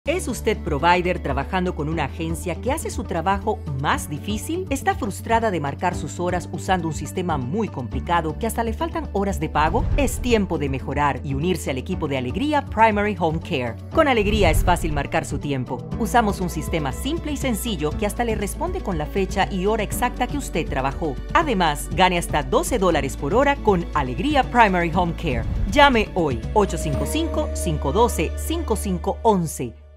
¿Es usted provider trabajando con una agencia que hace su trabajo más difícil? ¿Está frustrada de marcar sus horas usando un sistema muy complicado que hasta le faltan horas de pago? Es tiempo de mejorar y unirse al equipo de Alegría Primary Home Care. Con Alegría es fácil marcar su tiempo. Usamos un sistema simple y sencillo que hasta le responde con la fecha y hora exacta que usted trabajó. Además, gane hasta $12 por hora con Alegría Primary Home Care. Llame hoy 855-512-5511.